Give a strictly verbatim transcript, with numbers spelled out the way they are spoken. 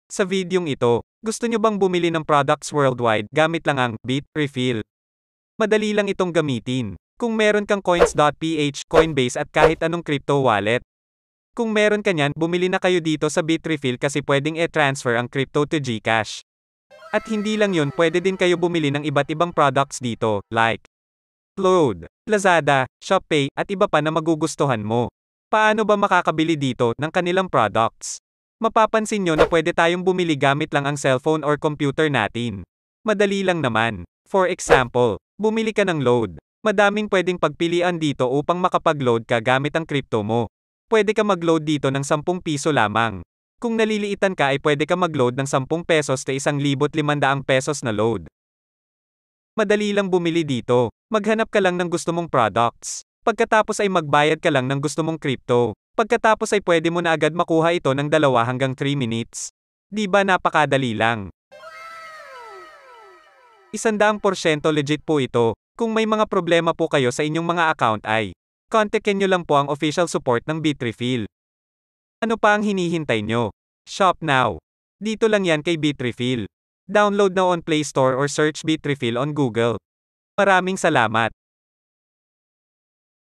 Sa videong ito, gusto nyo bang bumili ng products worldwide gamit lang ang Bitrefill? Madali lang itong gamitin. Kung meron kang coins.ph, Coinbase at kahit anong crypto wallet. Kung meron ka niyan, bumili na kayo dito sa Bitrefill kasi pwedeng e-transfer ang crypto to GCash. At hindi lang yun, pwede din kayo bumili ng iba't ibang products dito, like Load, Lazada, Shopee, at iba pa na magugustuhan mo. Paano ba makakabili dito ng kanilang products? Mapapansin nyo na pwede tayong bumili gamit lang ang cellphone or computer natin. Madali lang naman. For example, bumili ka ng load. Madaming pwedeng pagpilian dito upang makapag-load ka gamit ang crypto mo. Pwede ka mag-load dito ng sampung piso lamang. Kung naliliitan ka ay pwede ka mag-load ng sampung pesos to isang libot limandaang pesos na load. Madali lang bumili dito. Maghanap ka lang ng gusto mong products. Pagkatapos ay magbayad ka lang ng gusto mong crypto. Pagkatapos ay pwede mo na agad makuha ito ng dalawa hanggang three minutes. Di ba napakadali lang? Isandaang porsyento legit po ito. Kung may mga problema po kayo sa inyong mga account ay kontakin nyo lang po ang official support ng Bitrefill. Ano pa ang hinihintay nyo? Shop now. Dito lang yan kay Bitrefill. Download now on Play Store or search Bitrefill on Google. Maraming salamat.